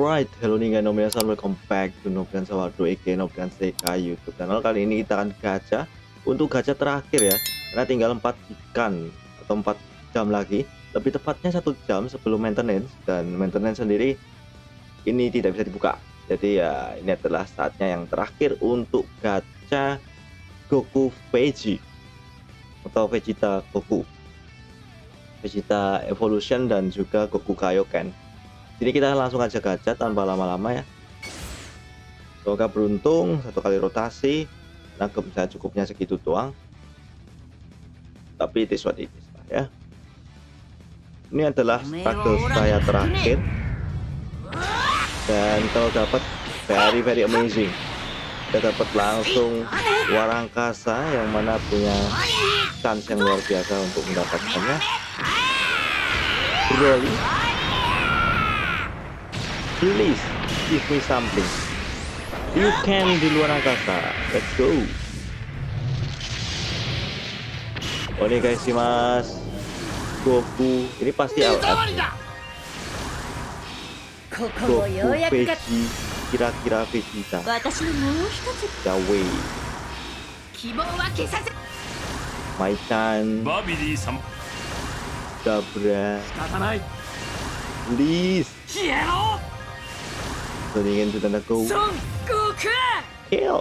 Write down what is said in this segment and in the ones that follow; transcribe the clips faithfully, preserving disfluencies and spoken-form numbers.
Alright, hello nih guys, Nobian, welcome back to Nobian Sawado Eke Nobian Seika YouTube channel. Kali ini kita akan gacha untuk gacha terakhir ya, karena tinggal empat ikan atau empat jam lagi, lebih tepatnya satu jam sebelum maintenance, dan maintenance sendiri ini tidak bisa dibuka. Jadi ya ini adalah saatnya yang terakhir untuk gacha Goku Veggie atau Vegeta Goku, Vegeta Evolution dan juga Goku Kaioken. Jadi kita langsung aja gacha tanpa lama-lama ya. Semoga beruntung, satu kali rotasi nangkep saya cukupnya segitu doang. Tapi it is what it is lah ya. Ini adalah struggle saya terakhir. Dan kalau dapat very very amazing. Kita dapat langsung luar angkasa yang mana punya chance yang luar biasa untuk mendapatkannya. Broly, please give me something. You can di luar angkasa. Let's go. Oh ini guys, si Mas Goku ini pasti L F. Goku Veggie, kira-kira Vegeta. Yawe. Mai-chan. Dabra. Please. Ingin to tanda go. Kill.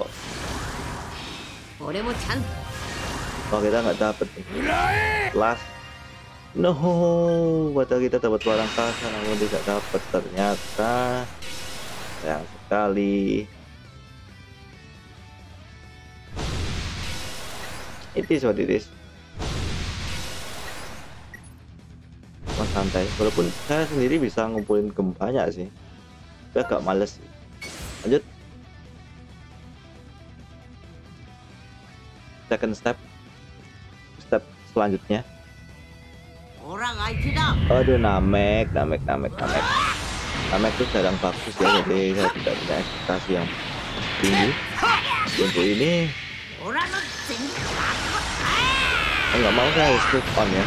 Oh kita nggak dapet nih. Last. No, padahal kita dapat barang kasa namun tidak dapat ternyata. Sayang sekali. It is what it is. Mas santai, walaupun saya sendiri bisa ngumpulin gem banyak sih. Saya agak males sih. Lanjut. Second step. Step selanjutnya. Aduh, Namek, Namek, Namek, Namek. Namek itu jarang bagus ya, jadi saya tidak punya ekspektasi yang tinggi. Untuk ini nggak mau, saya harus move on ya.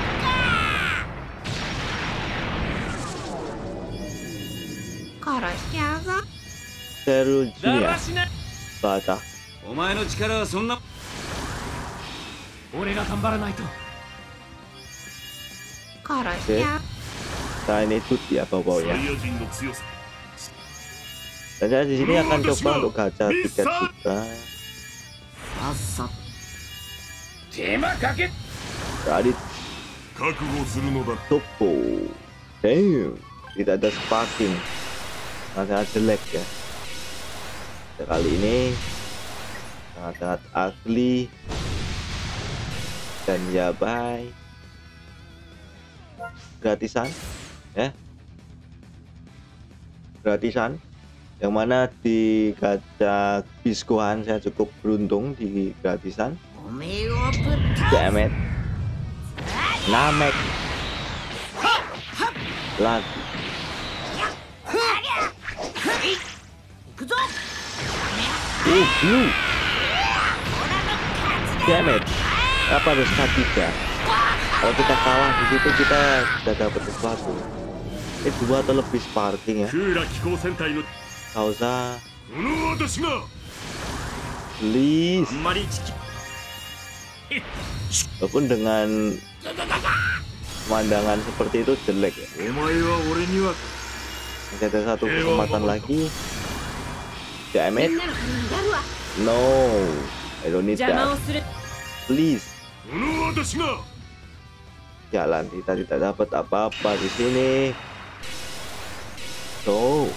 Serujunya baca. Oke, nah ini tut ya bau-baunya. Dan saya di sini akan coba untuk gacha tiket juga. Tadi Topo, damn, tidak ada sparking, sangat jelek ya. Kali ini sangat-sangat ugly dan ya bye. Gratisan ya, gratisan yang mana di gacha Biscohan saya cukup beruntung di gratisan. Damn it. Namek lagi. Uh, blue. Damn it. Apa harus K tiga? Kalau kita kalah di situ kita sudah dapat sesuatu. Ini dua atau lebih sparking ya. Gak usah. Please. Walaupun dengan pemandangan seperti itu jelek ya. Masih ada satu kesempatan lagi. Damn it. No, I don't need that. Please. Jalan, kita tidak dapat apa-apa di sini. So,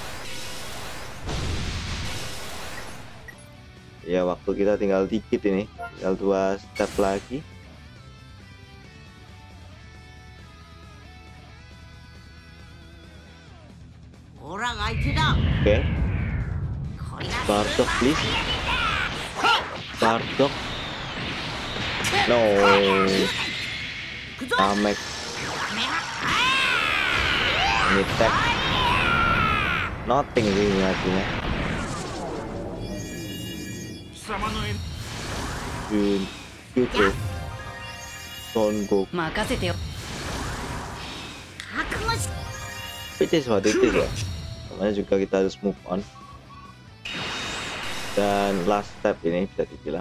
ya waktu kita tinggal dikit ini, tinggal dua step lagi. Oke, okay. Bardock please. Bardock. No. Namek. Ini tag. Nothing sih ini artinya. Jun, Kyuko, Son Goku. It is what it is ya. namanya juga kita harus move on. Dan last step ini bisa dibilang,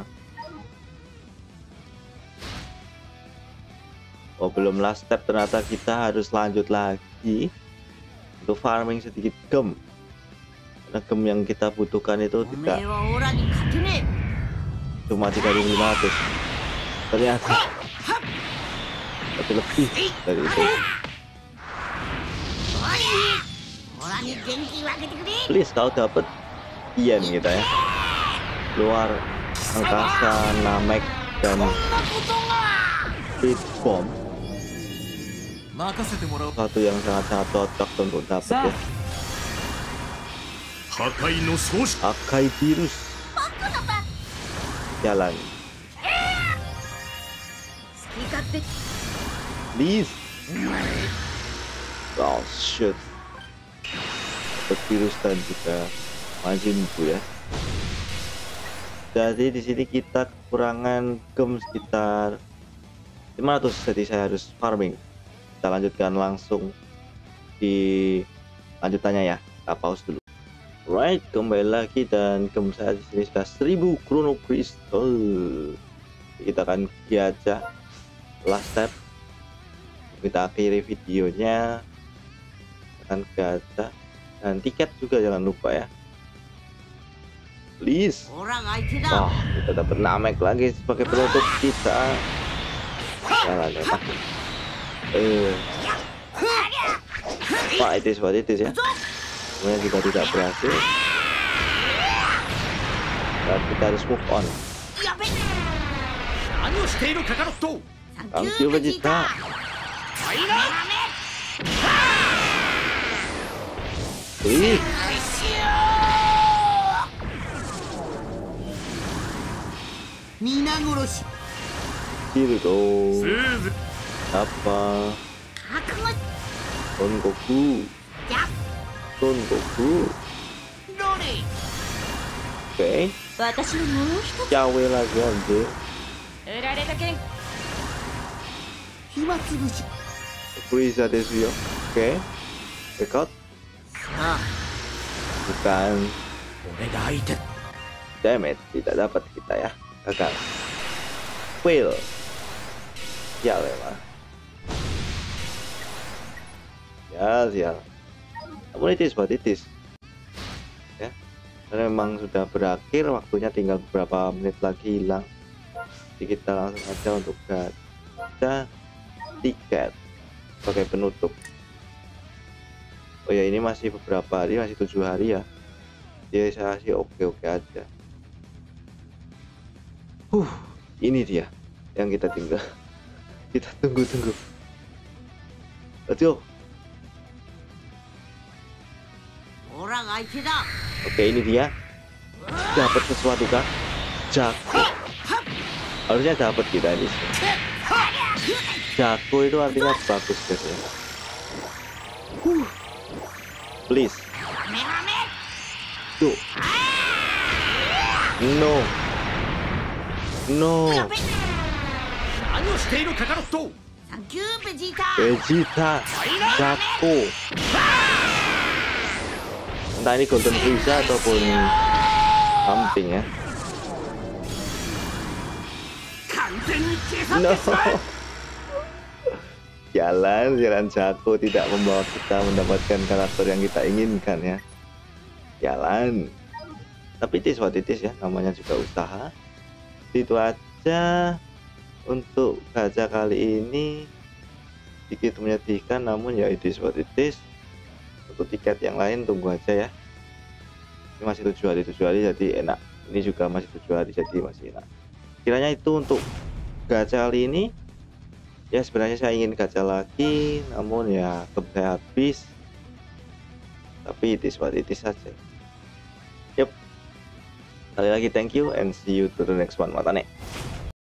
oh belum last step, ternyata kita harus lanjut lagi untuk farming sedikit gem, karena gem yang kita butuhkan itu tidak cuma tiga ribu lima ratus, ternyata tapi lebih dari itu. Please kau dapat yen kita ya, luar angkasa, Namek dan Speed Bomb, satu yang sangat-sangat cocok untuk dapat ya. Akai virus jalan, please. Oh shit, dapat virus dan juga Majin Bu ya. Jadi di sini kita kekurangan gem sekitar lima ratus, jadi saya harus farming. Kita lanjutkan langsung di lanjutannya ya. Kita pause dulu. Right, kembali lagi dan gem saya di sini sudah seribu Chrono Crystal. Kita akan gacha last step. Kita akhiri videonya, akan gacha dan tiket juga jangan lupa ya. Please. Oh, kita dapat Namek lagi sebagai penutup kita. Jalan ya. Eh. Pak, itu seperti itu ya. Sebenarnya juga tidak berhasil. Dan kita harus move on. Thank you Vegeta. Please. Kirito apa? Son Goku, Son Goku. Oke, Yawe lagi anjir. Frieza desu yo. Oke, record. Bukan. Damn it, tidak dapat kita ya. Gagal. Fail. Ya memang. Ya sial. Namun it is what it is. Ya. Karena memang sudah berakhir, waktunya tinggal beberapa menit lagi hilang. Jadi kita langsung aja untuk gacha tiket sebagai penutup. Oh ya, ini masih beberapa hari, masih tujuh hari ya. Jadi saya sih oke-oke aja. Huh, ini dia yang kita tinggal. Kita tunggu-tunggu. Let's go. Oke, ini dia. Dapat sesuatu kah? Jago. Harusnya dapat kita ini. Jago itu artinya bagus guys ya. Huh. Please. Tuh. No. No. Vegeta. Jago. Entah ini Golden Frieza ataupun something ya. No. Jalan, jalan Jago tidak membawa kita mendapatkan karakter yang kita inginkan ya. Jalan. Tapi it is what it is ya, namanya juga usaha. Itu aja untuk gacha kali ini, sedikit menyedihkan namun ya it is what it is. Untuk tiket yang lain tunggu aja ya. Ini masih tujuh hari tujuh hari jadi enak. Ini juga masih tujuh hari jadi masih enak. Kiranya itu untuk gacha kali ini. Ya sebenarnya saya ingin gacha lagi, namun ya game saya habis. Tapi it is what it is saja. Yup. Sekali lagi thank you and see you to the next one. Matane.